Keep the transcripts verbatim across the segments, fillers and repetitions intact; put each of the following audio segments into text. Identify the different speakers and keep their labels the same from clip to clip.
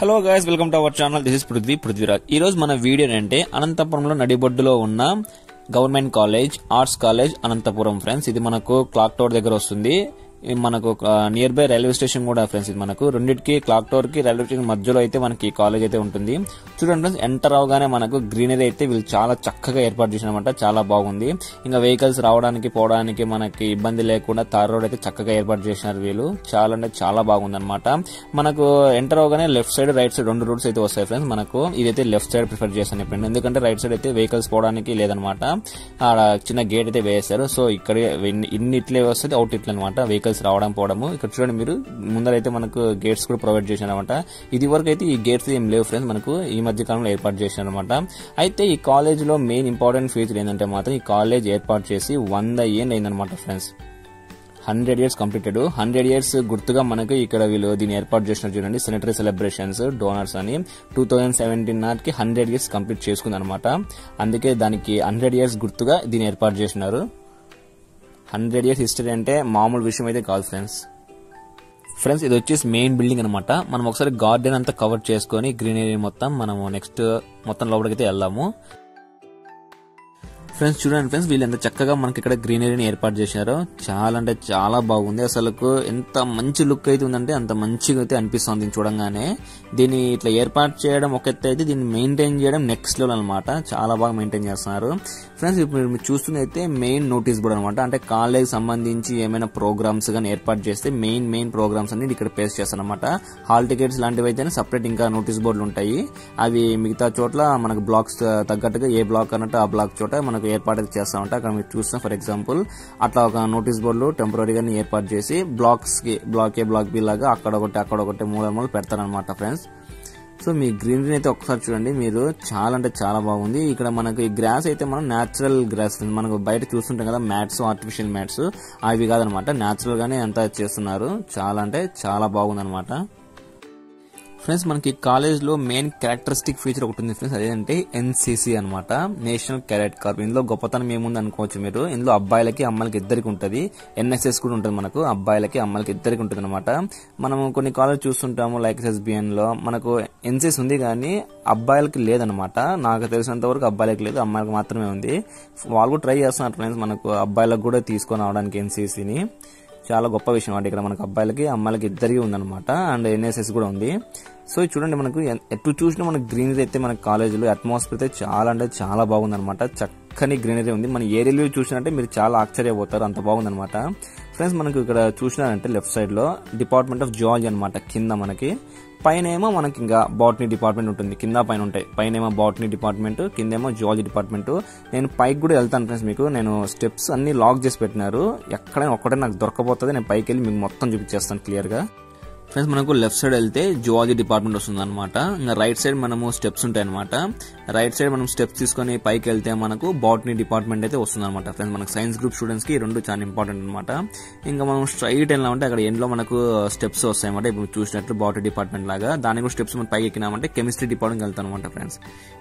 Speaker 1: Hello guys, welcome to our channel. This is Prithvi Prithviraj. ఈ రోజు మన వీడియో ఏంటంటే అనంతపురంలో నడిబొడ్డులో ఉన్న government college arts college Anantapur friends. ఇది మనకు క్లాక్ టవర్ దగ్గర వస్తుంది. మనకు నియర్ బై రైల్వే స్టేషన్ కూడా ఫ్రెండ్స్. ఇది మనకు రెండింటికి క్లాక్ టవర్ కి రైల్వే స్టేషన్ మధ్యలో అయితే మనకి కాలేజ్ అయితే ఉంటుంది. చూడండి ఫ్రెండ్స్, ఎంటర్ అవగానే మనకు గ్రీనరీ అయితే వీళ్ళు చాలా చక్కగా ఏర్పాటు చేసినమాట. చాలా బాగుంది. ఇంకా వెహికల్స్ రావడానికి పోవడానికి మనకి ఇబ్బంది లేకుండా తార్ రోడ్ అయితే చక్కగా ఏర్పాటు చేసినారు వీళ్ళు. చాలా అంటే చాలా బాగుంది అనమాట. మనకు ఎంటర్ అవగానే లెఫ్ట్ సైడ్ రైట్ సైడ్ రెండు రూట్స్ అయితే వస్తాయి ఫ్రెండ్స్. మనకు ఇదైతే లెఫ్ట్ సైడ్ ప్రిఫర్ చేస్తాను ఇప్పుడు, ఎందుకంటే రైట్ సైడ్ అయితే వెహికల్స్ పోవడానికి లేదనమాట. ఆడ చిన్న గేట్ అయితే వేస్తారు. సో ఇక్కడ ఇన్ని ఇట్లే వస్తుంది, అవుట్ ఇట్లా అనమాట. వెహికల్స్ రావడం పోవడము. ఇక్కడ చూడండి మీరు, ముందరైతే మనకు గేట్స్ కూడా ప్రొవైడ్ చేశారనమాట. ఇది వరకు అయితే ఈ గేట్స్ ఏం లేవు ఫ్రెండ్స్, మనకు ఈ మధ్య కాలంలో ఏర్పాటు చేశారనమాట. అయితే ఈ కాలేజ్ లో మెయిన్ ఇంపార్టెంట్ ఫీచర్ ఏంటంటే మాత్రం ఈ కాలేజ్ ఏర్పాటు చేసి వంద ఏళ్ళు అయిందనమాట friends. Hundred years completed. Hundred years గుర్తుగా మనకు ఇక్కడ వీళ్ళు దీన్ని ఏర్పాటు చేసినారు. చూడండి, సెనేటరీ సెలబ్రేషన్స్ డోనర్స్ అని టూ థౌజండ్ సెవెంటీన్ నాటికి హండ్రెడ్ ఇయర్స్ కంప్లీట్ చేసుకుంది అనమాట. అందుకే దానికి హండ్రెడ్ ఇయర్స్ గుర్తుగా దీన్ని ఏర్పాటు చేసినారు. హండ్రెడ్ ఇయర్స్ హిస్టరీ అంటే మామూలు విషయం అయితే కాదు ఫ్రెండ్స్. ఫ్రెండ్స్ ఇది వచ్చేసి మెయిన్ బిల్డింగ్ అనమాట. మనం ఒకసారి గార్డెన్ అంతా కవర్ చేసుకుని గ్రీనరీ మొత్తం మనము నెక్స్ట్ మొత్తం లోపలికైతే వెళ్దాము. ఫ్రెండ్స్ చూడండి ఫ్రెండ్స్, వీళ్ళు ఎంత చక్కగా మనకి ఇక్కడ గ్రీనరీని ఏర్పాటు చేశారో. చాలా అంటే చాలా బాగుంది. అసలు ఎంత మంచి లుక్ అయితే ఉందంటే అంత మంచిగా అయితే అనిపిస్తుంది చూడంగానే. దీన్ని ఇట్లా ఏర్పాటు చేయడం ఒక ఎత్తు అయితే, దీన్ని మెయింటైన్ చేయడం నెక్స్ట్ లెవెల్ అనమాట. చాలా బాగా మెయింటైన్ చేస్తున్నారు ఫ్రెండ్స్. ఇప్పుడు మీరు చూస్తుంది అయితే మెయిన్ నోటీస్ బోర్డ్ అనమాట. అంటే కాలేజ్ సంబంధించి ఏమైనా ప్రోగ్రామ్స్ గానీ ఏర్పాటు చేస్తే మెయిన్ మెయిన్ ప్రోగ్రామ్స్ అన్ని ఇక్కడ పేస్ట్ చేస్తారనమాట. హాల్ టికెట్స్ లాంటివి అయితేనే సపరేట్ ఇంకా నోటీస్ బోర్డులు ఉంటాయి. అవి మిగతా చోట్ల మనకు బ్లాక్స్ తగ్గట్టుగా ఏ బ్లాక్ అన్నట్టు ఆ బ్లాక్ చోట మనకు ఏర్పాటు చేస్తా ఉంటా. అక్కడ మీరు చూస్తాం ఫర్ ఎగ్జాంపుల్ అట్లా ఒక నోటీస్ బోర్డులు టెంపరీగా ఏర్పాటు చేసి బ్లాక్స్ కి బ్లాక్ ఏ బ్లాక్ బి లాగా అక్కడ ఒకటి అక్కడ ఒకటి మూల మూల పెడతారనమాట ఫ్రెండ్స్. సో మీ గ్రీనరీ అయితే ఒకసారి చూడండి మీరు, చాలా అంటే చాలా బాగుంది. ఇక్కడ మనకు ఈ గ్రాస్ అయితే మనం న్యాచురల్ గ్రాస్, మనకు బయట చూస్తుంటాం కదా మ్యాట్స్, ఆర్టిఫిషియల్ మ్యాట్స్, అవి కాదనమాట. న్యాచురల్ గానే అంతా చేస్తున్నారు. చాలా అంటే చాలా బాగుంది అనమాట ఫ్రెండ్స్. మనకి కాలేజ్ లో మెయిన్ క్యారెక్టరిస్టిక్ ఫీచర్ ఒకటి ఉంది ఫ్రెండ్స్, అదేంటే ఎన్సీసీ అనమాట, నేషనల్ క్యాడెట్ కార్ప్. ఇందులో గొప్పతనం ఏముంది అనుకోవచ్చు మీరు. ఇందులో అబ్బాయిలకి అమ్మాయిలకి ఇద్దరికి ఉంటది. ఎన్ఎస్ఎస్ కూడా ఉంటుంది మనకు, అబ్బాయిలకి అమ్మాయిలకి ఇద్దరికి ఉంటుంది అనమాట. మనం కొన్ని కాలేజ్ చూస్తుంటాము లైక్ ఎస్బిఎన్ లో మనకు ఎన్సీసీ ఉంది కానీ అబ్బాయిలకి లేదనమాట. నాకు తెలిసినంత వరకు అబ్బాయిలకి లేదు, అమ్మాయిలకి మాత్రమే ఉంది. వాళ్ళు కూడా ట్రై చేస్తున్నారు ఫ్రెండ్స్ మనకు అబ్బాయిలకు కూడా తీసుకొని అవడానికి ఎన్సీసీని. చాలా గొప్ప విషయం అంటే ఇక్కడ మనకు అబ్బాయిలకి అమ్మాయిలకి ఇద్దరికి ఉందన్నమాట. అండ్ ఎన్ఎస్ఎస్ కూడా ఉంది. సో చూడండి మనకు ఎటు చూసినా మనకు గ్రీనరీ అయితే మన కాలేజీలో అట్మాస్ఫియర్ అయితే చాలా అంటే చాలా బాగుంది అనమాట. చక్కని గ్రీనరీ ఉంది. మన ఏరియాలో చూసినట్టే మీరు చాలా ఆశ్చర్యపోతారు, అంత బాగుంది అనమాట ఫ్రెండ్స్. మనకు ఇక్కడ చూసినారంటే లెఫ్ట్ సైడ్ లో డిపార్ట్మెంట్ ఆఫ్ జువాలజీ అనమాట. కింద మనకి పైన ఏమో మనకి ఇంకా బాటనీ డిపార్ట్మెంట్ ఉంటుంది. కింద పైన ఉంటాయి. పైన ఏమో బాటనీ డిపార్ట్మెంట్, కింద ఏమో జువాలజీ డిపార్ట్మెంట్. నేను పైకి కూడా వెళ్తాను ఫ్రెండ్స్. మీకు నేను స్టెప్స్ అన్ని లాక్ చేసి పెట్టినారు. ఎక్కడైనా ఒక్కటే నాకు దొరకపోతుంది. నేను పైకి వెళ్ళి మీకు మొత్తం చూపించేస్తాను క్లియర్ గా ఫ్రెండ్స్. మనకు లెఫ్ట్ సైడ్ వెళ్తే జువాలజీ డిపార్ట్మెంట్ వస్తుంది అనమాట. ఇంకా రైట్ సైడ్ మనము స్టెప్స్ ఉంటాయి అనమాట. రైట్ సైడ్ మనం స్టెప్స్ తీసుకుని పైకి వెళ్తే మనకు బాటనీ డిపార్ట్మెంట్ అయితే వస్తుంది అనమాట ఫ్రెండ్స్. మనకు సైన్స్ గ్రూప్ స్టూడెంట్స్ కి రెండు చాలా ఇంపార్టెంట్ అనమాట. ఇంకా మనం స్ట్రైట్ వెళ్ళామంటే అక్కడ ఎండ్లో మనకు స్టెప్స్ వస్తాయి అనమాట. ఇప్పుడు చూసినట్లు బాటనీ డిపార్ట్మెంట్ లాగా దాని కూడా స్టెప్స్ మనం పైకి ఎక్కినామంటే కెమిస్ట్రీ డిపార్ట్మెంట్ వెళ్తాం అనమాట ఫ్రెండ్స్.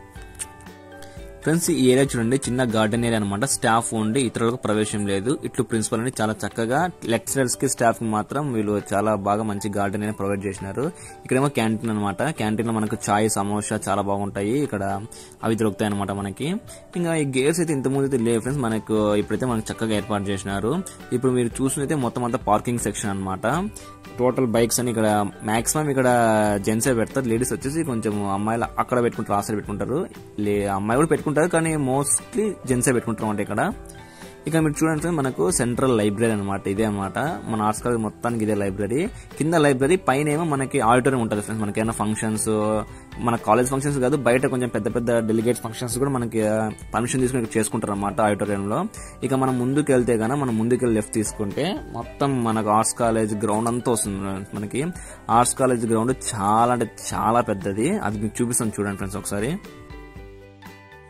Speaker 1: ఫ్రెండ్స్ ఈ ఏరియా చూడండి, చిన్న గార్డెన్ ఏరియా అనమాట. స్టాఫ్ ఉండి ఇతరులకు ప్రవేశం లేదు. ఇట్లు ప్రిన్సిపల్ అని చాలా చక్కగా లెక్చరర్స్ కి స్టాఫ్ కి మాత్రం వీళ్ళు చాలా బాగా మంచి గార్డెన్ ఏరియా ప్రొవైడ్ చేసినారు. ఇక్కడేమో క్యాంటీన్ అనమాట. క్యాంటీన్ లో మనకు చాయ్ సమోసా చాలా బాగుంటాయి. ఇక్కడ అవి దొరుకుతాయి అనమాట మనకి. ఇంకా ఈ గేట్స్ అయితే ఇంత ముందు అయితే లేవు ఫ్రెండ్స్. మనకు ఇప్పుడైతే మనకు చక్కగా ఏర్పాటు చేసినారు. ఇప్పుడు మీరు చూసినైతే మొత్తం అంతా పార్కింగ్ సెక్షన్ అనమాట. టోటల్ బైక్స్ అని ఇక్కడ మాక్సిమం ఇక్కడ జెంట్సే పెడతారు. లేడీస్ వచ్చేసి కొంచెం అమ్మాయిలు అక్కడ పెట్టుకుంటారు, ఆ సైడ్ పెట్టుకుంటారు. అమ్మాయి కూడా పెట్టుకుంటారు కానీ మోస్ట్లీ జెంట్సే పెట్టుకుంటారు అంటే ఇక్కడ. ఇక మీరు చూడండి మనకు సెంట్రల్ లైబ్రరీ అనమాట. ఇదే అనమాట మన ఆర్ట్స్ కాలేజ్ మొత్తానికి ఇదే లైబ్రరీ. కింద లైబ్రరీ, పైన ఏమో మనకి ఆడిటోరియం ఉంటుంది ఫ్రెండ్స్. మనకి ఏమైనా ఫంక్షన్స్, మన కాలేజ్ ఫంక్షన్స్ కాదు బయట కొంచెం పెద్ద పెద్ద డెలిగేట్స్ ఫంక్షన్స్ కూడా మనకి పర్మిషన్ తీసుకుని చేసుకుంటారు అనమాట ఆడిటోరియంలో. ఇక మనం ముందుకు వెళ్తే గానీ మనం ముందుకు వెళ్ళి లెఫ్ట్ తీసుకుంటే మొత్తం మనకు ఆర్ట్స్ కాలేజ్ గ్రౌండ్ అంతా వస్తుంది మనకి. ఆర్ట్స్ కాలేజ్ గ్రౌండ్ చాలా అంటే చాలా పెద్దది. అది మీకు చూపిస్తాను చూడండి ఫ్రెండ్స్ ఒకసారి.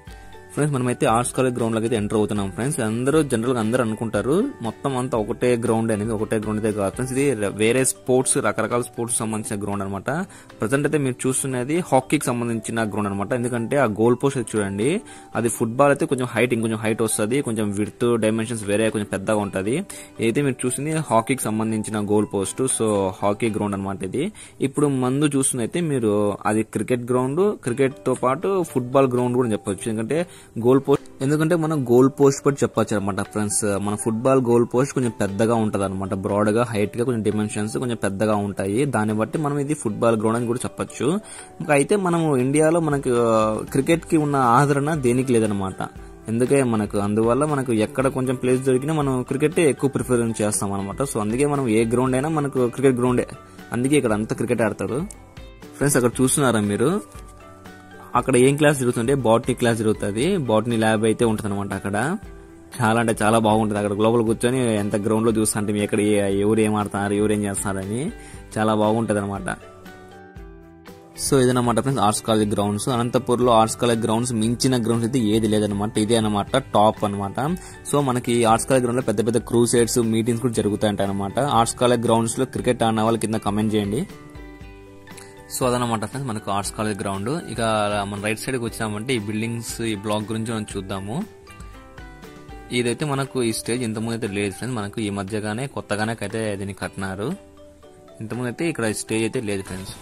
Speaker 1: ఫ్రెండ్స్ మనమైతే ఆర్ట్స్ కాలేజ్ గ్రౌండ్ లోకి అయితే ఎంటర్ అవుతున్నాం ఫ్రెండ్స్. అందరూ జనరల్ గా అందరూ అనుకుంటారు మొత్తం అంతా ఒకటే గ్రౌండ్ అనేది, ఒకటే గ్రౌండ్ అయితే కాదు ఫ్రెండ్స్. ఇది వేరే స్పోర్ట్స్, రకరకాల స్పోర్ట్స్ సంబంధించిన గ్రౌండ్ అనమాట. ప్రజెంట్ అయితే మీరు చూస్తున్నది హాకీకి సంబంధించిన గ్రౌండ్ అనమాట. ఎందుకంటే ఆ గోల్ పోస్ట్ చూడండి, అది ఫుట్బాల్ అయితే కొంచెం హైట్ ఇంకొంచెం హైట్ వస్తుంది, కొంచెం విడ్త్ డైమెన్షన్స్ వేరే కొంచెం పెద్దగా ఉంటది. ఏదైతే మీరు చూస్తుంది హాకీకి సంబంధించిన goal post, so hockey ground అనమాట ఇది. ఇప్పుడు మందు చూస్తున్నైతే మీరు అది క్రికెట్ గ్రౌండ్, క్రికెట్ తో పాటు ఫుట్బాల్ గ్రౌండ్ కూడా చెప్పొచ్చు. ఎందుకంటే గోల్ పోస్ట్ ఎందుకంటే మనం గోల్ పోస్ట్ బట్టి చెప్పొచ్చు అనమాట ఫ్రెండ్స్. మన ఫుట్బాల్ గోల్ పోస్ట్ కొంచెం పెద్దగా ఉంటది అనమాట, బ్రాడ్ గా హైట్ గా కొంచెం డిమెన్షన్స్ కొంచెం పెద్దగా ఉంటాయి. దాన్ని బట్టి మనం ఇది ఫుట్బాల్ గ్రౌండ్ అని కూడా చెప్పొచ్చు. ఇంకా అయితే మనం ఇండియాలో మనకు క్రికెట్ కి ఉన్న ఆదరణ దేనికి లేదనమాట. ఎందుకే మనకు అందువల్ల మనకు ఎక్కడ కొంచెం ప్లేస్ దొరికినా మనం క్రికెట్ ఎక్కువ ప్రిఫరెన్స్ చేస్తాం అనమాట. సో అందుకే మనం ఏ గ్రౌండ్ అయినా మనకు క్రికెట్ గ్రౌండే, అందుకే ఇక్కడ అంతా క్రికెట్ ఆడతారు ఫ్రెండ్స్. అక్కడ చూస్తున్నారా మీరు, అక్కడ ఏం క్లాస్ జరుగుతుంటే బాటనీ క్లాస్ జరుగుతుంది, బాటనీ ల్యాబ్ అయితే ఉంటది అనమాట. అక్కడ చాలా అంటే చాలా బాగుంటది. అక్కడ గ్లోబల్ కూర్చొని ఎంత గ్రౌండ్ లో చూస్తుంటే మీ ఎక్కడ ఎవరు ఏం ఆడుతున్నారు, ఎవరు ఏం చేస్తున్నారని చాలా బాగుంటది అనమాట. సో ఇదనమాట friends arts college grounds. Anantapur లో ఆర్ట్స్ కాలేజ్ గ్రౌండ్స్ మించిన గ్రౌండ్స్ అయితే ఏది లేదనమాట, ఇదే అనమాట టాప్ అనమాట. సో మనకి ఆర్ట్స్ కాలేజ్ గ్రౌండ్ లో పెద్ద పెద్ద క్రూసైడ్స్ మీటింగ్స్ కూడా జరుగుతాయంట అనమాట. ఆర్ట్స్ కాలేజ్ గ్రౌండ్స్ లో క్రికెట్ ఆడిన వాళ్ళు కింద కమెంట్ చేయండి. సో అదనమాట ఫ్రెండ్స్ మనకు ఆర్ట్స్ కాలేజ్ గ్రౌండ్. ఇక మన రైట్ సైడ్ కి వచ్చినామంటే ఈ బిల్డింగ్స్, ఈ బ్లాక్ గురించి మనం చూద్దాము. ఇదైతే మనకు ఈ స్టేజ్ ఇంతకుముందు అయితే లేదు ఫ్రెండ్స్, మనకు ఈ మధ్యగానే కొత్తగానే అయితే దీన్ని కట్టినారు. ఇంతకుముందు అయితే ఇక్కడ స్టేజ్ అయితే లేదు ఫ్రెండ్స్.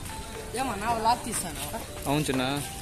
Speaker 1: అవును చిన్న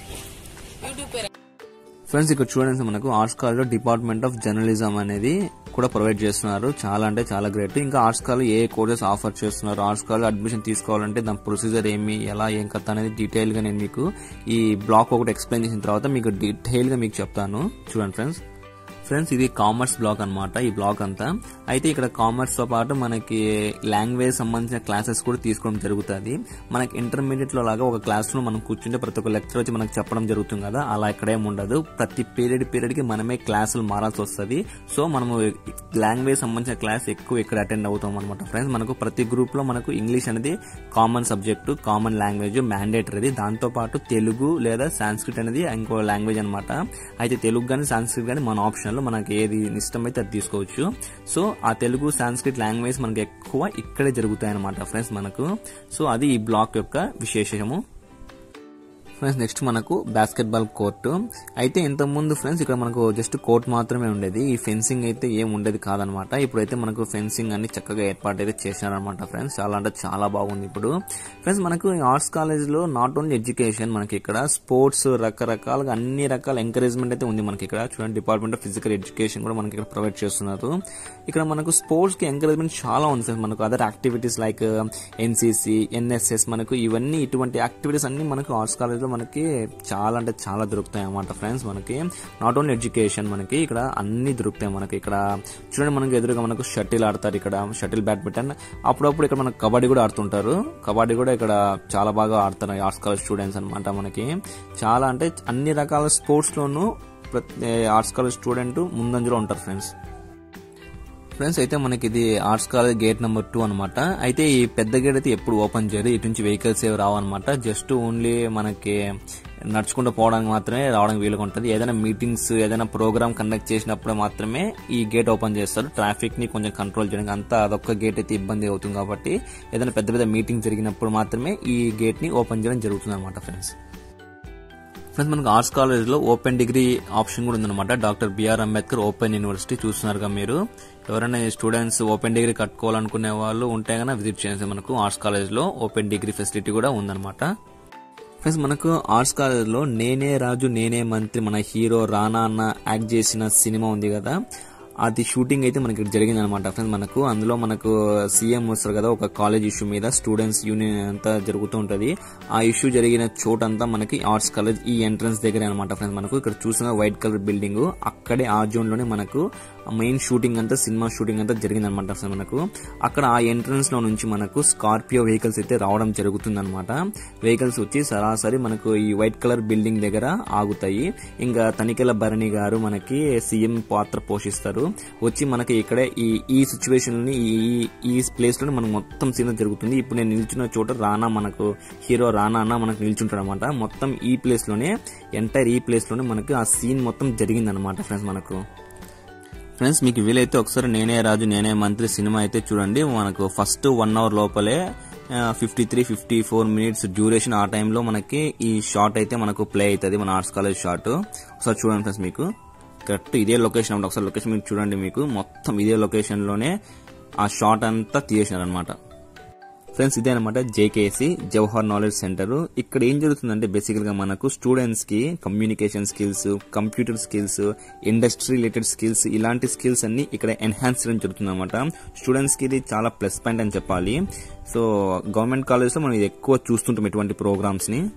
Speaker 1: ఫ్రెండ్స్ ఇక్కడ చూడండి, మనకు ఆర్ట్స్ కాలేజ్ లో డిపార్ట్మెంట్ ఆఫ్ జర్నలిజం అనేది కూడా ప్రొవైడ్ చేస్తున్నారు. చాలా అంటే చాలా గ్రేట్. ఇంకా ఆర్ట్స్ కాలేజ్ ఏ కోర్సెస్ ఆఫర్ చేస్తున్నారు, ఆర్ట్స్ కాలేజ్ అడ్మిషన్ తీసుకోవాలంటే దాని ప్రొసీజర్ ఏమి, ఎలా ఏం కథ అనేది డీటెయిల్ గా నేను మీకు ఈ బ్లాక్ ఒకటి ఎక్స్ప్లెయిన్ చేసిన తర్వాత మీకు డీటెయిల్ గా మీకు చెప్తాను. చూడండి ఫ్రెండ్స్. ఫ్రెండ్స్ ఇది కామర్స్ బ్లాక్ అనమాట, ఈ బ్లాక్ అంతా. అయితే ఇక్కడ కామర్స్ తో పాటు మనకి లాంగ్వేజ్ సంబంధించిన క్లాసెస్ కూడా తీసుకోవడం జరుగుతుంది. మనకి ఇంటర్మీడియట్ లో లాగా ఒక క్లాస్ లో మనం కూర్చుంటే ప్రతి ఒక్క లెక్చర్ వచ్చి మనకు చెప్పడం జరుగుతుంది కదా, అలా ఇక్కడేం ఉండదు. ప్రతి పీరియడ్ పీరియడ్ కి మనమే క్లాసులు మారాల్సి వస్తుంది. సో మనము లాంగ్వేజ్ సంబంధించిన క్లాస్ ఎక్కువ ఇక్కడ అటెండ్ అవుతాం అనమాట ఫ్రెండ్స్. మనకు ప్రతి గ్రూప్ లో మనకు ఇంగ్లీష్ అనేది common subject, common language mandatory. దాంతో పాటు తెలుగు లేదా సాంస్క్రిట్ అనేది ఇంకో లాంగ్వేజ్ అనమాట. అయితే తెలుగు గానీ సాంస్క్రిట్ గానీ మన ఆప్షన్ మనకి ఏది ఇష్టమైతే అది తీసుకోవచ్చు. సో ఆ తెలుగు సాంస్క్రిట్ లాంగ్వేజ్ మనకి ఎక్కువ ఇక్కడే జరుగుతాయి అనమాట ఫ్రెండ్స్ మనకు. సో అది ఈ బ్లాక్ యొక్క విశేషము ఫ్రెండ్స్. నెక్స్ట్ మనకు బాస్కెట్బాల్ కోర్టు. అయితే ఇంత ముందు ఫ్రెండ్స్ ఇక్కడ మనకు జస్ట్ కోర్ట్ మాత్రమే ఉండేది, ఈ ఫెన్సింగ్ అయితే ఏం ఉండేది కాదనమాట. ఇప్పుడైతే మనకు ఫెన్సింగ్ అన్ని చక్కగా ఏర్పాటు అయితే చేశారనమాట ఫ్రెండ్స్. చాలా అంటే చాలా బాగుంది ఇప్పుడు ఫ్రెండ్స్. మనకు ఆర్ట్స్ కాలేజ్ లో నాట్ ఓన్లీ ఎడ్యుకేషన్, మనకి ఇక్కడ స్పోర్ట్స్ రకరకాలుగా అన్ని రకాల ఎంకరేజ్మెంట్ అయితే ఉంది మనకి ఇక్కడ. చూడండి డిపార్ట్మెంట్ ఆఫ్ ఫిజికల్ ఎడ్యుకేషన్ కూడా మనకి ఇక్కడ ప్రొవైడ్ చేస్తున్నారు. ఇక్కడ మనకు స్పోర్ట్స్ కి ఎంకరేజ్మెంట్ చాలా ఉంది ఫ్రెండ్స్. మనకు other activities like NCC, NSS, మనకు ఇవన్నీ ఇటువంటి యాక్టివిటీస్ అన్ని మనకు ఆర్ట్స్ కాలేజ్ మనకి చాలా అంటే చాలా దొరుకుతాయి అన్నమాట ఫ్రెండ్స్. మనకి నాట్ ఓన్లీ ఎడ్యుకేషన్, మనకి ఇక్కడ అన్ని దొరుకుతాయి. మనకి ఇక్కడ చూడండి మనకి ఎదురుగా మనకు షటిల్ ఆడతారు, ఇక్కడ షటిల్ బ్యాడ్మింటన్, అప్పుడప్పుడు ఇక్కడ మనకు కబడ్డీ కూడా ఆడుతుంటారు. కబడ్డీ కూడా ఇక్కడ చాలా బాగా ఆడతారు ఆర్ట్స్ కాలేజ్ స్టూడెంట్స్ అనమాట. మనకి చాలా అంటే అన్ని రకాల స్పోర్ట్స్ లోనూ ఆర్ట్స్ కాలేజ్ స్టూడెంట్ ముందంజలో ఉంటారు ఫ్రెండ్స్. ఫ్రెండ్స్ అయితే మనకి ఇది arts college gate number two అనమాట. అయితే ఈ పెద్ద గేట్ అయితే ఎప్పుడు ఓపెన్ చేయరు, ఇటు నుంచి వెహికల్స్ ఏవి రావన్నమాట. జస్ట్ ఓన్లీ మనకి నడుచుకుంటూ పోవడానికి మాత్రమే రావడానికి వీలుగా ఉంటుంది. ఏదైనా మీటింగ్స్, ఏదైనా ప్రోగ్రామ్ కండక్ట్ చేసినప్పుడు మాత్రమే ఈ గేట్ ఓపెన్ చేస్తారు, ట్రాఫిక్ ని కొంచెం కంట్రోల్ చేయడానికి. అంతా అదొక్క గేట్ అయితే ఇబ్బంది అవుతుంది కాబట్టి ఏదైనా పెద్ద పెద్ద మీటింగ్ జరిగినప్పుడు మాత్రమే ఈ గేట్ ని ఓపెన్ చేయడం జరుగుతుంది అనమాట ఫ్రెండ్స్. ఫ్రెండ్స్ మనకు ఆర్ట్స్ కాలేజ్ లో ఓపెన్ డిగ్రీ ఆప్షన్ కూడా ఉందన్నమాట. Doctor B R Ambedkar open university చూస్తున్నారుగా మీరు. ఎవరైనా స్టూడెంట్స్ ఓపెన్ డిగ్రీ కట్టుకోవాలనుకునే వాళ్ళు ఉంటే కన్నా విజిట్ చేయండి. మనకు ఆర్ట్స్ కాలేజ్ లో ఓపెన్ డిగ్రీ ఫెసిలిటీ కూడా ఉందన్నమాట. ఫ్రెండ్స్ మనకు ఆర్ట్స్ కాలేజ్ లో నేనే రాజు నేనే మంత్రి, మన హీరో రానా అన్న యాక్ట్ చేసిన సినిమా ఉంది కదా, అది షూటింగ్ అయితే మనకి జరిగింది అనమాట ఫ్రెండ్స్. మనకు అందులో మనకు సీఎం వస్తారు కదా, ఒక కాలేజ్ ఇష్యూ మీద స్టూడెంట్స్ యూనియన్ అంతా జరుగుతూ ఉంటది. ఆ ఇష్యూ జరిగిన చోటంతా మనకి ఆర్ట్స్ కాలేజ్ ఈ ఎంట్రన్స్ దగ్గర అనమాట ఫ్రెండ్స్. మనకు ఇక్కడ చూసిన వైట్ కలర్ బిల్డింగ్ అక్కడే ఆ జోన్ లోనే మనకు మెయిన్ షూటింగ్ అంతా సినిమా షూటింగ్ అంతా జరిగింది అనమాట. మనకు అక్కడ ఆ ఎంట్రన్స్ లో నుంచి మనకు స్కార్పియో వెహికల్స్ అయితే రావడం జరుగుతుంది అనమాట. వెహికల్స్ వచ్చి సరాసరి మనకు ఈ వైట్ కలర్ బిల్డింగ్ దగ్గర ఆగుతాయి. ఇంకా తనికెల భరణి గారు మనకి సీఎం పాత్ర పోషిస్తారు. వచ్చి మనకి ఇక్కడ ఈ ఈ సిచ్యువేషన్ ని ఈ ప్లేస్ లో మనకు మొత్తం సీన్ జరుగుతుంది. ఇప్పుడు నేను నిల్చున్న చోట రానా మనకు హీరో రానా అన్న మనకు నిల్చుంటాడు అనమాట. మొత్తం ఈ ప్లేస్ లోనే ఎంటైర్ ఈ ప్లేస్ లోనే మనకి ఆ సీన్ మొత్తం జరిగింది అనమాట ఫ్రెండ్స్. మనకు ఫ్రెండ్స్ మీకు వీలైతే ఒకసారి నేనే రాజు నేనే మంత్రి సినిమా అయితే చూడండి. మనకు ఫస్ట్ వన్ అవర్ లోపలే fifty three fifty four minutes duration ఆ టైంలో మనకి ఈ షాట్ అయితే మనకు ప్లే అవుతుంది. మన ఆర్ట్స్ కాలేజ్ షాట్ ఒకసారి చూడండి ఫ్రెండ్స్. మీకు కరెక్ట్ ఇదే లొకేషన్ అనమాట. ఒకసారి లొకేషన్ మీకు చూడండి. మీకు మొత్తం ఇదే లొకేషన్ లోనే ఆ షాట్ అంతా తీసేసినారు అనమాట. ఫ్రెండ్స్ ఇదే అనమాట జేకేసి జవహర్ నాలెడ్జ్ సెంటర్. ఇక్కడ ఏం జరుగుతుందంటే బేసికల్ గా మనకు స్టూడెంట్స్ కి communication skills, computer skills, industry related skills ఇలాంటి స్కిల్స్ అన్ని ఇక్కడ ఎన్హాన్స్ చేయడం జరుగుతుంది అనమాట. స్టూడెంట్స్ కి ఇది చాలా ప్లస్ పాయింట్ అని చెప్పాలి. సో గవర్నమెంట్ కాలేజ్ లో మనం ఇది ఎక్కువ చూస్తుంటాం ఇటువంటి ప్రోగ్రామ్స్ ని.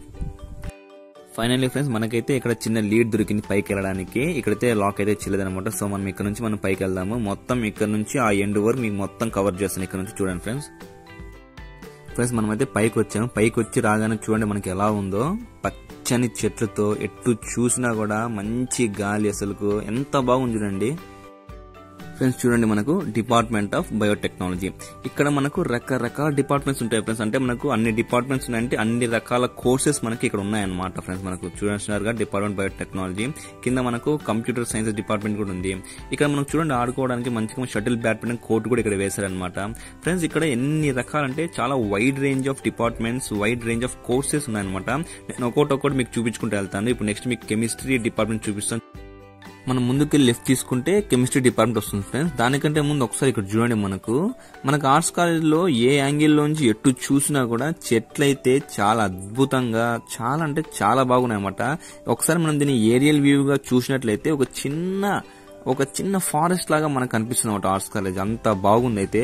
Speaker 1: ఫైనల్లీ ఫ్రెండ్స్ మనకైతే ఇక్కడ చిన్న లీడ్ దొరికింది పైకి వెళ్ళడానికి. ఇక్కడైతే లాక్ అయితే చేయలేదన్నమాట. సో మనం ఇక్కడ నుంచి మనం పైకి వెళ్దాము. మొత్తం ఇక్కడ నుంచి ఆ ఎండ్ వరకు మీకు మొత్తం కవర్ చేస్తాను. ఇక్కడ నుంచి చూడండి ఫ్రెండ్స్. ఫ్రెండ్స్ మనమైతే పైకి వచ్చాము. పైకి వచ్చి రాగానే చూడండి మనకి ఎలా ఉందో, పచ్చని చెట్లతో ఎటు చూసినా కూడా మంచి గాలి, అసలుకు ఎంత బాగుంది చూడండి ఫ్రెండ్స్. చూడండి మనకు డిపార్ట్మెంట్ ఆఫ్ బయోటెక్నాలజీ. ఇక్కడ మనకు రకరకాల డిపార్ట్మెంట్స్ ఉంటాయి ఫ్రెండ్స్. అంటే మనకు అన్ని డిపార్ట్మెంట్స్ ఉన్నాయంటే అన్ని రకాల కోర్సెస్ మనకి ఇక్కడ ఉన్నాయన్నమాట ఫ్రెండ్స్. మనకు చూడండి డిపార్ట్మెంట్ బయోటెక్నాలజీ కింద మనకు కంప్యూటర్ సైన్స్ డిపార్ట్మెంట్ కూడా ఉంది. ఇక్కడ మనం చూడండి ఆడుకోవడానికి మంచిగా షటిల్ బ్యాడ్మింటన్ కోర్ట్ కూడా ఇక్కడ వేశారనమాట ఫ్రెండ్స్. ఇక్కడ ఎన్ని రకాలంటే చాలా wide range of departments, wide range of courses ఉన్నాయన్నమాట. నేను ఒక్కొక్కటి ఒక్కొక్కటి మీకు చూపించుకుంటూ వెళ్తాను. ఇప్పుడు నెక్స్ట్ మీకు కెమిస్ట్రీ డిపార్ట్మెంట్ చూపిస్తాను. మనం ముందుకెళ్ళి లెఫ్ట్ తీసుకుంటే కెమిస్ట్రీ డిపార్ట్మెంట్ వస్తుంది ఫ్రెండ్స్. దానికంటే ముందు ఒకసారి ఇక్కడ చూడండి. మనకు మనకు ఆర్ట్స్ కాలేజ్లో ఏ యాంగిల్లోంచి ఎటు చూసినా కూడా చెట్లయితే చాలా అద్భుతంగా, చాలా అంటే చాలా బాగున్నాయి అన్నమాట. ఒకసారి మనం దీన్ని ఏరియల్ వ్యూగా చూసినట్లయితే ఒక చిన్న ఒక చిన్న ఫారెస్ట్ లాగా మనకు కనిపిస్తుంది అన్నమాట ఆర్ట్స్ కాలేజ్. అంత బాగుంది. అయితే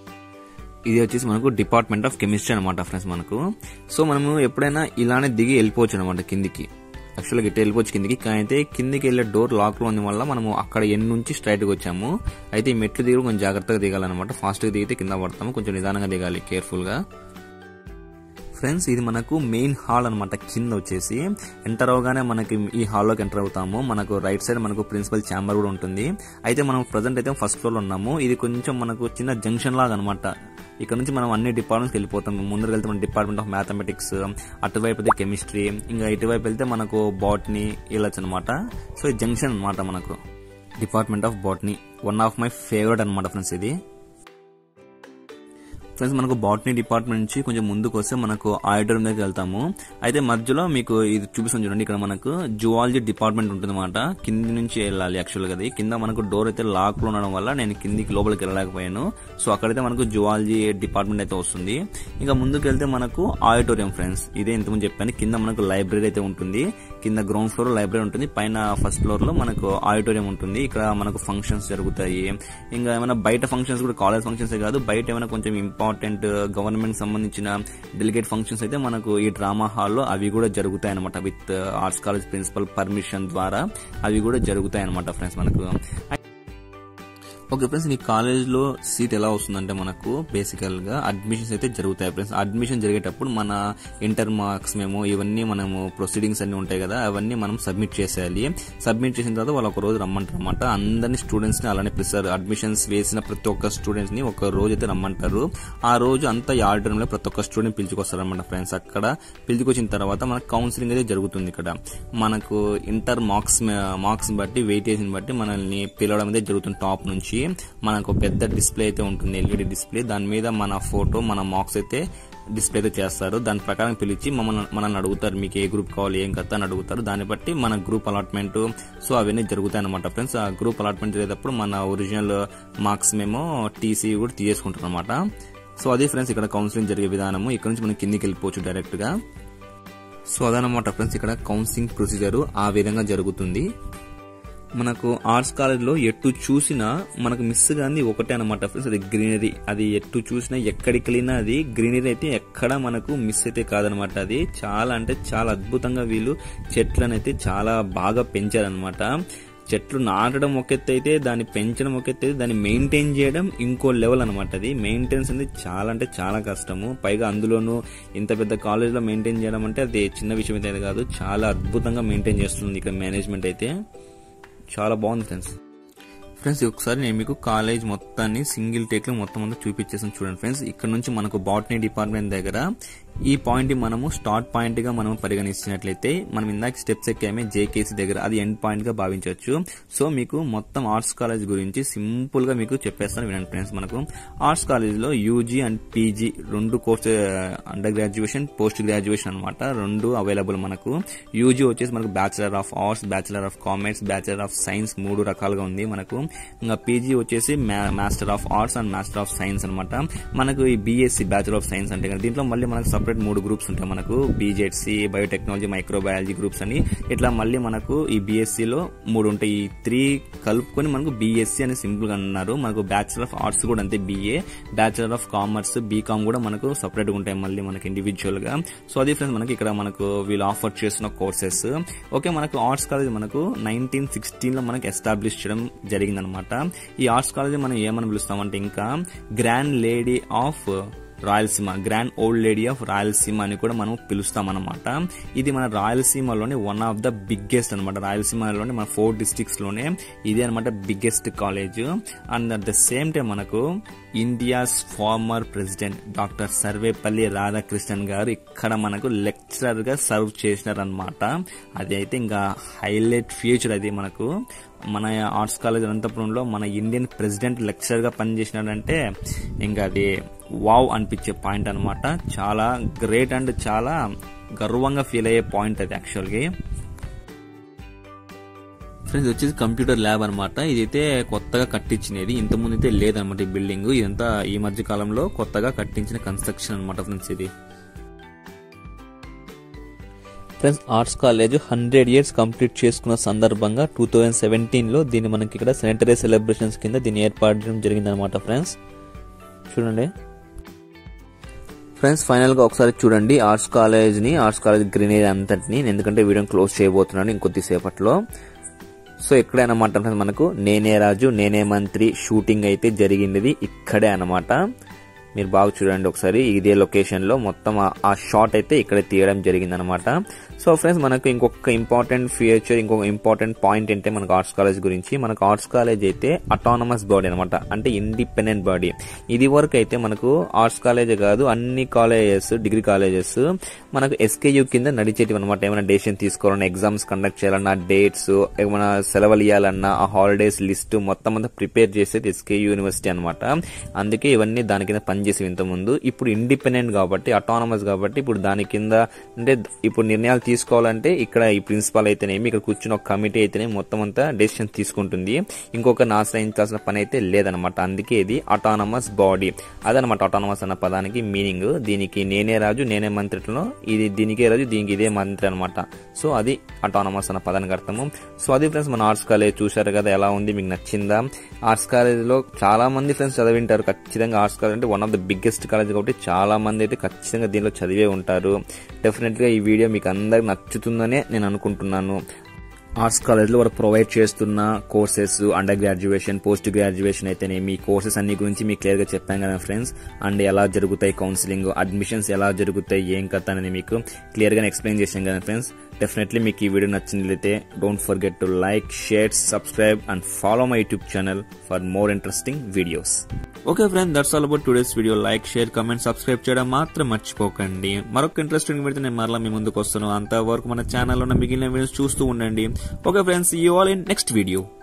Speaker 1: ఇది వచ్చేసి మనకు డిపార్ట్మెంట్ ఆఫ్ కెమిస్ట్రీ అనమాట ఫ్రెండ్స్ మనకు. సో మనము ఎప్పుడైనా ఇలానే దిగి వెళ్ళిపోవచ్చు అనమాట కిందికి. యాక్చువల్గా ఇట్లా వెళ్ళిపోవచ్చు కిందికి. కానీ అయితే కిందికి వెళ్ళే డోర్ లాక్ లో ఉంది వల్ల మనము అక్కడ ఎన్ నుంచి స్ట్రైట్ గా వచ్చాము. అయితే ఈ మెట్లు దిగి కొంచెం జాగ్రత్తగా దిగాలన్నమాట. ఫాస్ట్ గా దిగితే కింద పడతాము. కొంచెం నిదానంగా దిగాలి, కేర్ఫుల్ గా. ఫ్రెండ్స్ ఇది మనకు మెయిన్ హాల్ అనమాట. కింద వచ్చేసి ఎంటర్ అవగానే మనకి ఈ హాల్లోకి ఎంటర్ అవుతాము. మనకు రైట్ సైడ్ మనకు ప్రిన్సిపల్ ఛాంబర్ కూడా ఉంటుంది. అయితే మనం ప్రజెంట్ అయితే ఫస్ట్ ఫ్లోర్ లో ఉన్నాము. ఇది కొంచెం మనకు చిన్న జంక్షన్ లాగా అనమాట. ఇక్కడ నుంచి మనం అన్ని డిపార్ట్మెంట్స్కి వెళ్ళిపోతాం. ముందరికి వెళ్తే మన డిపార్ట్మెంట్ ఆఫ్ మ్యాథమెటిక్స్, అటువైపు అయితే కెమిస్ట్రీ, ఇంకా ఇటువైపు వెళ్తే మనకు బాటనీ వెళ్ళొచ్చు అనమాట. సో ఈ జంక్షన్ అనమాట మనకు department of botany. One of my favourite అనమాట ఫ్రెండ్స్ ఇది. ఫ్రెండ్స్ మనకు బాటనీ డిపార్ట్మెంట్ నుంచి కొంచెం ముందుకు వస్తే మనకు ఆడిటోరియం దగ్గరికి వెళ్తాము. అయితే మధ్యలో మీకు ఇది చూపిస్తాను చూడండి. ఇక్కడ మనకు జువాలజీ డిపార్ట్మెంట్ ఉంటుంది అనమాట. కింది నుంచి వెళ్ళాలి యాక్చువల్గా. అది కింద మనకు డోర్ అయితే లాక్ లో ఉండడం వల్ల నేను కిందికి లోపలికి వెళ్ళలేకపోయాను. సో అక్కడైతే మనకు జువాలజీ డిపార్ట్మెంట్ అయితే వస్తుంది. ఇంకా ముందుకు వెళ్తే మనకు ఆడిటోరియం ఫ్రెండ్స్. ఇదే ఇంతకుముందు చెప్పాను. కింద మనకు లైబ్రరీ అయితే ఉంటుంది. కింద గ్రౌండ్ ఫ్లోర్ లైబ్రరీ ఉంటుంది. పైన ఫస్ట్ ఫ్లోర్ లో మనకు ఆడిటోరియం ఉంటుంది. ఇక్కడ మనకు ఫంక్షన్స్ జరుగుతాయి. ఇంకా ఏమైనా బయట ఫంక్షన్స్ కూడా, కాలేజ్ ఫంక్షన్స్ కాదు, బయట ఏమైనా కొంచెం ఇంపార్టెంట్ గవర్నమెంట్ సంబంధించిన డెలిగేట్ ఫంక్షన్స్ అయితే మనకు ఈ డ్రామా హాల్లో అవి కూడా జరుగుతాయి అనమాట. With arts college principal permission ద్వారా అవి కూడా జరుగుతాయి అనమాట ఫ్రెండ్స్ మనకు. ఓకే ఫ్రెండ్స్, ఈ కాలేజ్ లో సీట్ ఎలా వస్తుందంటే మనకు బేసికల్ గా అడ్మిషన్స్ అయితే జరుగుతాయి ఫ్రెండ్స్. అడ్మిషన్ జరిగేటప్పుడు మన ఇంటర్ మార్క్స్ మేము ఇవన్నీ మనము ప్రొసీడింగ్స్ అన్ని ఉంటాయి కదా, అవన్నీ మనం సబ్మిట్ చేసేయాలి. సబ్మిట్ చేసిన తర్వాత వాళ్ళు ఒక రోజు రమ్మంటారు అనమాట. అందరినీ స్టూడెంట్స్ ని అలానే పిలుస్తారు. అడ్మిషన్స్ వేసిన ప్రతి ఒక్క స్టూడెంట్స్ ని ఒక రోజు అయితే రమ్మంటారు. ఆ రోజు అంతా ఈ ఆడిటోరియం లో ప్రతి ఒక్క స్టూడెంట్ పిలుచుకొస్తారు అనమాట ఫ్రెండ్స్. అక్కడ పిలుచుకొచ్చిన తర్వాత మనకు కౌన్సిలింగ్ అయితే జరుగుతుంది. ఇక్కడ మనకు ఇంటర్ మార్క్స్ మార్క్స్ బట్టి వెయిటేజ్ బట్టి మనల్ని పిలవడం అయితే జరుగుతుంది. టాప్ నుంచి మనకు పెద్ద డిస్ప్లే అయితే ఉంటుంది, ఎల్ఈడి డిస్ప్లే. దాని మీద మన ఫోటో, మన మార్క్స్ అయితే డిస్ప్లే అయితే చేస్తారు. దాని ప్రకారం పిలిచి మమ్మల్ని మనల్ని అడుగుతారు, మీకు ఏ గ్రూప్ కావాలి, ఏం కథ అని అడుగుతారు. దాన్ని బట్టి మన గ్రూప్ అలాట్మెంట్ సో అవన్నీ జరుగుతాయి అనమాట ఫ్రెండ్స్. ఆ గ్రూప్ అలాట్మెంట్ జరిగేటప్పుడు మన ఒరిజినల్ మార్క్స్ మేము టీసీ కూడా తీసేసుకుంటాం అనమాట. సో అదే ఫ్రెండ్స్ ఇక్కడ కౌన్సిలింగ్ జరిగే విధానము. ఇక్కడ నుంచి మనం కిందికి వెళ్ళిపోవచ్చు డైరెక్ట్ గా. సో అదనమాట ఫ్రెండ్స్ ఇక్కడ కౌన్సిలింగ్ ప్రొసీజర్ ఆ విధంగా జరుగుతుంది. మనకు ఆర్ట్స్ కాలేజ్ లో ఎటు చూసినా మనకు మిస్ గాంది ఒకటే అనమాట ఫ్రెండ్స్, అది గ్రీనరీ. అది ఎటు చూసినా ఎక్కడికి వెళ్ళినా అది గ్రీనరీ అయితే ఎక్కడ మనకు మిస్ అయితే కాదనమాట. అది చాలా అంటే చాలా అద్భుతంగా వీళ్ళు చెట్లను అయితే చాలా బాగా పెంచారనమాట. చెట్లు నాటడం ఒక ఎత్తు అయితే దాన్ని పెంచడం ఒక ఎత్తు అయితే దాన్ని మెయింటైన్ చేయడం ఇంకో లెవెల్ అనమాట. అది మెయింటెనెన్స్ అనేది చాలా అంటే చాలా కష్టము. పైగా అందులోనూ ఇంత పెద్ద కాలేజ్లో మెయింటైన్ చేయడం అంటే అది చిన్న విషయం అయితే కాదు, చాలా అద్భుతంగా మెయింటైన్ చేస్తుంది ఇక్కడ మేనేజ్మెంట్ అయితే. చాలా బాగుంది ఫ్రెండ్స్. ఫ్రెండ్స్ ఒకసారి నేను మీకు కాలేజ్ మొత్తాన్ని సింగిల్ టేక్ లో మొత్తం అంతా చూపించేసాను చూడండి ఫ్రెండ్స్. ఇక్కడ నుంచి మనకు బాటనీ డిపార్ట్మెంట్ దగ్గర ఈ పాయింట్ మనము స్టార్ట్ పాయింట్ గా మనం పరిగణించినట్లయితే మనం ఇందాక స్టెప్స్ ఎక్కామే జేకేసీ దగ్గర, అది ఎండ్ పాయింట్ గా భావించవచ్చు. సో మీకు మొత్తం ఆర్ట్స్ కాలేజ్ గురించి సింపుల్ గా మీకు చెప్పేస్తాను వినండి ఫ్రెండ్స్. మనకు ఆర్ట్స్ కాలేజ్ లో యూజీ అండ్ పీజీ రెండు course, under graduation post graduation అనమాట, రెండు అవైలబుల్ మనకు. యూజీ వచ్చేసి మనకు bachelor of arts, bachelor of commerce, bachelor of science మూడు రకాలుగా ఉంది మనకు. ఇంకా పీజీ వచ్చేసి master of arts and master of science అనమాట. మనకు ఈ బీఎస్సీ బ్యాచిలర్ ఆఫ్ సైన్స్ అంటే దీంట్లో మళ్ళీ మనకు సపరేట్ మూడు గ్రూప్స్ ఉంటాయి మనకు. బీజెడ్సీ, బయోటెక్నాలజీ, మైక్రోబయాలజీ గ్రూప్స్ అని ఇట్లా మళ్ళీ మనకు ఈ బీఎస్సీలో మూడు ఉంటాయి. ఈ త్రీ కలుపుకొని మనకు బీఎస్సీ అని సింపుల్ గా అన్నారు. మనకు బ్యాచిలర్ ఆఫ్ ఆర్ట్స్ కూడా అంతే B A, bachelor of commerce, B Com కూడా మనకు సపరేట్ గా ఉంటాయి మళ్ళీ మనకి ఇండివిజువల్ గా. సో అది ఫ్రెండ్స్ మనకి ఇక్కడ మనకు వీళ్ళు ఆఫర్ చేస్తున్న కోర్సెస్. ఓకే, మనకు ఆర్ట్స్ కాలేజ్ మనకు నైన్టీన్ సిక్స్టీన్ లో మనకు ఎస్టాబ్లిష్ చేయడం జరిగింది అనమాట. ఈ ఆర్ట్స్ కాలేజ్ మనం ఏమని పిలుస్తామంటే ఇంకా grand lady of Rayalaseema, grand old lady of Rayalaseema అని కూడా మనం పిలుస్తాం అనమాట. ఇది మన రాయలసీమలోని వన్ ఆఫ్ ద బిగ్గెస్ట్ అనమాట. రాయలసీమలోని మన ఫోర్ డిస్ట్రిక్ట్స్ లోనే ఇదే అనమాట biggest college. And at the same time మనకు India's former president doctor Sarvepalli Radhakrishnan garu ఇక్కడ మనకు లెక్చరర్ గా సర్వ్ చేసినారనమాట. అది అయితే ఇంకా హైలైట్ ఫ్యూచర్. అది మనకు మన ఆర్ట్స్ కాలేజ్ అనంతపురంలో మన ఇండియన్ ప్రెసిడెంట్ లెక్చరర్ గా పనిచేసినాడంటే ఇంకా అది వావ్ అనిపించే పాయింట్ అనమాట. చాలా గ్రేట్ అండ్ చాలా గర్వంగా ఫీల్ అయ్యే పాయింట్ అది యాక్చువల్గా. ఫ్రెండ్స్ వచ్చేసి కంప్యూటర్ ల్యాబ్ అనమాట. ఇదైతే కొత్తగా కట్టించినది, ఇంతకుముందు అయితే లేదనమాట ఈ బిల్డింగ్. ఇదంతా ఈ మధ్య కాలంలో కొత్తగా కట్టించిన కన్స్ట్రక్షన్ అనమాట ఫ్రెండ్స్ ఇది. Friends arts college hundred years complete చేసుకున్న సందర్భంగా టూ థౌజండ్ సెవెంటీన్ లో దీన్ని మనకి ఇక్కడ సెంటరీ సెలబ్రేషన్స్ కింద దీన్ని ఏర్పాటు చేయడం జరిగింది అనమాట ఫ్రెండ్స్. చూడండి ఫ్రెండ్స్, ఫైనల్ గా ఒకసారి చూడండి ఆర్ట్స్ కాలేజ్ ని, ఆర్ట్స్ కాలేజ్ గ్రీనరీ అంతటిని. ఎందుకంటే వీడియోని క్లోజ్ చేయబోతున్నాను ఇంకొద్దిసేపట్లో. సో ఇక్కడే అనమాట మనకు నేనే రాజు నేనే మంత్రి షూటింగ్ అయితే జరిగింది ఇక్కడే అనమాట. మీరు బాగా చూడండి ఒకసారి, ఇదే లొకేషన్ లో మొత్తం ఆ షాట్ అయితే ఇక్కడ తీయడం జరిగింది అనమాట. సో ఫ్రెండ్స్ మనకు ఇంకొక ఇంపార్టెంట్ ఫీచర్, ఇంకొక ఇంపార్టెంట్ పాయింట్ ఏంటంటే మనకు ఆర్ట్స్ కాలేజ్ గురించి, మనకు ఆర్ట్స్ కాలేజ్ అయితే అటానమస్ బాడీ అనమాట, అంటే ఇండిపెండెంట్ బాడీ. ఇది వరకు అయితే మనకు ఆర్ట్స్ కాలేజ్ కాదు, అన్ని కాలేజెస్, డిగ్రీ కాలేజెస్ మనకు ఎస్కేయూ కింద నడిచేటివి అనమాట. ఏమైనా డెసిషన్ తీసుకోవాలన్నా, ఎగ్జామ్స్ కండక్ట్ చేయాలన్నా, డేట్స్, ఏమైనా సెలవులు ఇవ్వాలన్నా, ఆ హాలిడేస్ లిస్ట్ మొత్తం అంతా ప్రిపేర్ చేసేది ఎస్కేయూ యూనివర్సిటీ అనమాట. అందుకే ఇవన్నీ దాని కింద పనిచేసి ఇంతకుముందు. ఇప్పుడు ఇండిపెండెంట్ కాబట్టి, అటానమస్ కాబట్టి ఇప్పుడు దాని కింద అంటే ఇప్పుడు నిర్ణయాలు తీసుకోవాలంటే ఇక్కడ ఈ ప్రిన్సిపాల్ అయితేనేమి, ఇక్కడ కూర్చున్న ఒక కమిటీ అయితేనే మొత్తం అంతా డెసిషన్ తీసుకుంటుంది. ఇంకొకరిని ఆశ్రయించాల్సిన పని అయితే లేదనమాట. అందుకే ఇది అటానమస్ బాడీ. అదనమాట అటానమస్ అన్న పదానికి మీనింగ్. దీనికి నేనే రాజు నేనే మంత్రిలో ఇది దీనికే రాజు దీనికి ఇదే మంత్రి అనమాట. సో అది అటానమస్ అన్న పదానికి అర్థము. సో అది ఫ్రెండ్స్ మన ఆర్ట్స్ కాలేజ్ చూశారు కదా, ఎలా ఉంది, మీకు నచ్చిందా? ఆర్ట్స్ కాలేజ్ లో చాలా మంది ఫ్రెండ్స్ చదివింటారు ఖచ్చితంగా. ఆర్ట్స్ కాలేజ్ అంటే one of the biggest college కాబట్టి చాలా మంది అయితే ఖచ్చితంగా దీనిలో చదివే ఉంటారు. డెఫినెట్ గా ఈ వీడియో మీకు అందరికి నచ్చుతుందనే నేను అనుకుంటున్నాను. ఆర్ట్స్ కాలేజ్లో వారు ప్రొవైడ్ చేస్తున్న courses, under graduation, post graduation అయితేనే మీ కోర్సెస్ అన్ని గురించి మీకు క్లియర్ గా చెప్పాను కదా ఫ్రెండ్స్. అండ్ ఎలా జరుగుతాయి కౌన్సిలింగ్, అడ్మిషన్స్ ఎలా జరుగుతాయి, ఏం కథ అని మీకు క్లియర్ గా ఎక్స్ప్లెయిన్ చేశాను కదా ఫ్రెండ్స్. డెఫినెట్లీ మీకు ఈ వీడియో నచ్చినట్లయితే don't forget to like, share, subscribe and follow my YouTube channel for more interesting videos. Okay friends, that's all about today's video. Like, share, comment, subscribe చేయడం మాత్రం మర్చిపోకండి. మరొక ఇంట్రెస్టింగ్ వీడియో నేను మరలా మీ ముందుకు వస్తున్నాను. అంతవరకు మన ఛానల్లో ఉన్న మిగిలిన వీడియోస్ చూస్తూ ఉండండి. Okay friends, see you all in next video.